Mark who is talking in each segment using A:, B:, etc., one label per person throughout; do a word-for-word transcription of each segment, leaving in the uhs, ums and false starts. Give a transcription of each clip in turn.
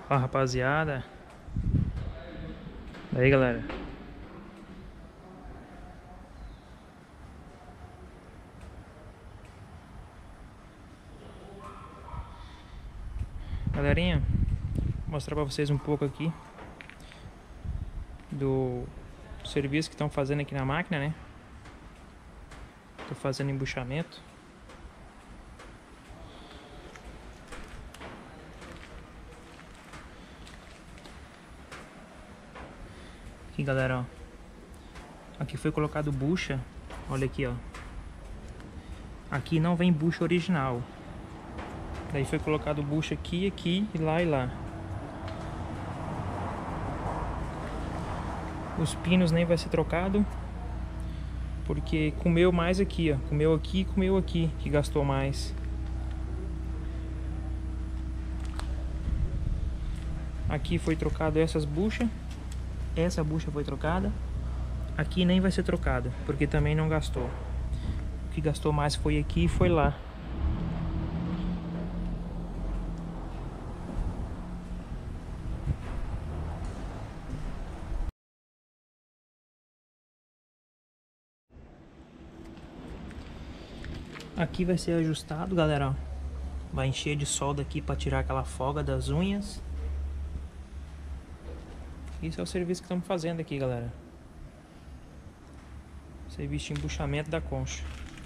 A: Ó, rapaziada. E aí, galera. Galerinha, vou mostrar pra vocês um pouco aqui do serviço que estão fazendo aqui na máquina, né? Tô fazendo embuchamento. Aqui, galera, ó. Aqui foi colocado bucha. Olha aqui, ó. Aqui não vem bucha original. Daí foi colocado bucha aqui, aqui, e lá e lá. Os pinos nem vai ser trocado, porque comeu mais aqui, ó. Comeu aqui e comeu aqui, que gastou mais. Aqui foi trocado essas buchas. Essa bucha foi trocada. Aqui nem vai ser trocada, porque também não gastou. O que gastou mais foi aqui e foi lá. Aqui vai ser ajustado, galera, ó. Vai encher de solda aqui para tirar aquela folga das unhas. Isso é o serviço que estamos fazendo aqui, galera. Serviço de embuchamento da concha.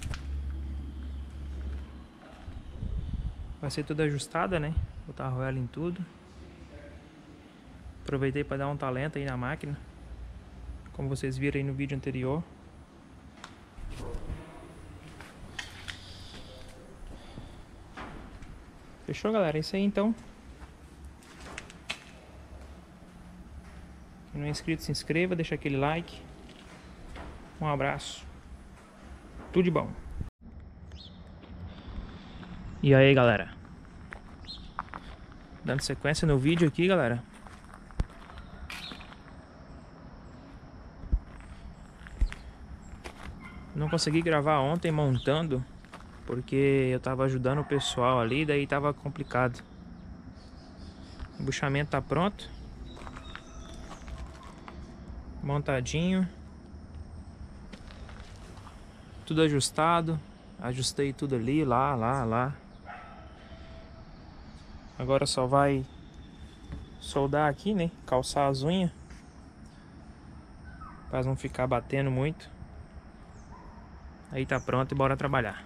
A: Vai ser tudo ajustada, né? Botar a arruela em tudo. Aproveitei para dar um talento aí na máquina, como vocês viram aí no vídeo anterior. Fechou, galera? É isso aí, então. Quem não é inscrito, se inscreva, deixa aquele like. Um abraço. Tudo de bom. E aí, galera? Dando sequência no vídeo aqui, galera. Não consegui gravar ontem montando, porque eu tava ajudando o pessoal ali, daí tava complicado. O embuchamento tá pronto. Montadinho. Tudo ajustado. Ajustei tudo ali, lá, lá, lá. Agora só vai soldar aqui, né? Calçar as unhas, pra não ficar batendo muito. Aí tá pronto e bora trabalhar.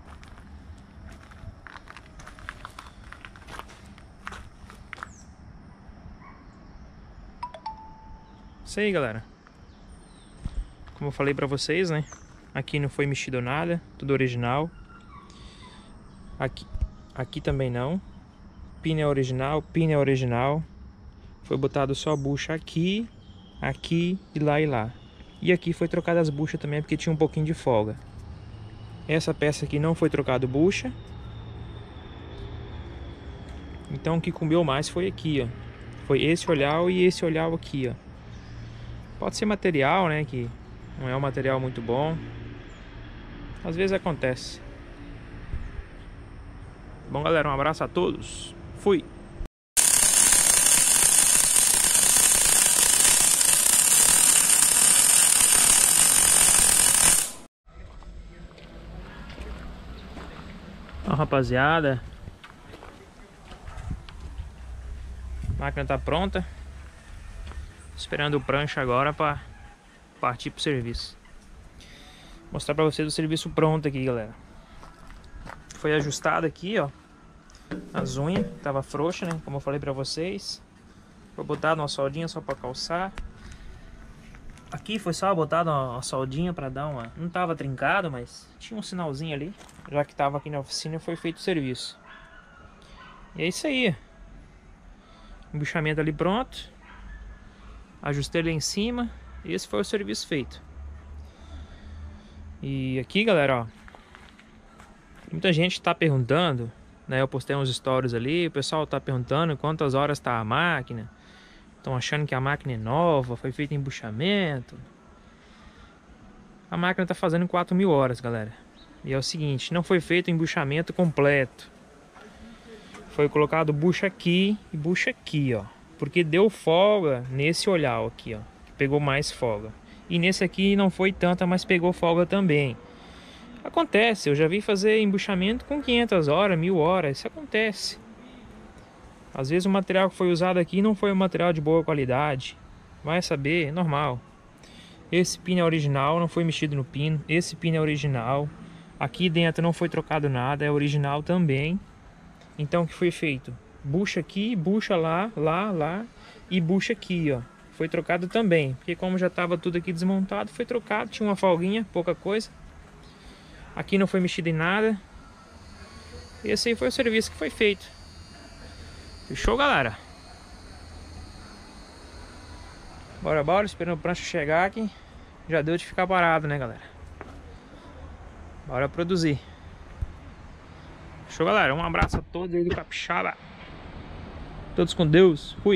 A: Isso aí, galera. Como eu falei pra vocês, né? Aqui não foi mexido nada, tudo original. Aqui, aqui também não. Pino é original, pino é original. Foi botado só a bucha aqui, aqui e lá e lá. E aqui foi trocada as buchas também, porque tinha um pouquinho de folga. Essa peça aqui não foi trocado bucha. Então o que comeu mais foi aqui, ó. Foi esse olhar e esse olhar aqui, ó. Pode ser material, né, que não é um material muito bom. Às vezes acontece. Bom, galera, um abraço a todos. Fui! Ó, rapaziada. A máquina tá pronta. Esperando o prancha agora para partir pro serviço. Vou mostrar pra vocês o serviço pronto aqui, galera. Foi ajustado aqui, ó. As unhas, tava frouxa, né? Como eu falei pra vocês. Foi botado uma soldinha só pra calçar. Aqui foi só botado uma soldinha pra dar uma... Não tava trincado, mas tinha um sinalzinho ali. Já que tava aqui na oficina, foi feito o serviço. E é isso aí. Embuchamento ali pronto. Ajustei ali em cima. E esse foi o serviço feito. E aqui, galera, ó. Muita gente tá perguntando, né? Eu postei uns stories ali. O pessoal tá perguntando quantas horas tá a máquina. Estão achando que a máquina é nova, foi feita em embuchamento. A máquina tá fazendo quatro mil horas, galera. E é o seguinte, não foi feito o embuchamento completo. Foi colocado bucha aqui e bucha aqui, ó. Porque deu folga nesse olhar aqui, ó. Que pegou mais folga. E nesse aqui não foi tanta, mas pegou folga também. Acontece, eu já vi fazer embuchamento com quinhentas horas, mil horas. Isso acontece. Às vezes o material que foi usado aqui não foi um material de boa qualidade. Vai saber, é normal. Esse pino é original, não foi mexido no pino. Esse pino é original. Aqui dentro não foi trocado nada, é original também. Então o que foi feito? Bucha aqui, bucha lá, lá, lá e bucha aqui, ó. Foi trocado também, porque como já estava tudo aqui desmontado, foi trocado, tinha uma folguinha, pouca coisa. Aqui não foi mexido em nada. Esse aí foi o serviço que foi feito. Fechou, galera? Bora, bora, esperando o prancha chegar aqui. Já deu de ficar parado, né, galera? Bora produzir. Fechou, galera? Um abraço a todos aí do Capixaba. Todos com Deus. Fui.